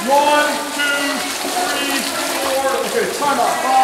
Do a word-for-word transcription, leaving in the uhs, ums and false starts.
One, two, three, four. Okay, time out. Five.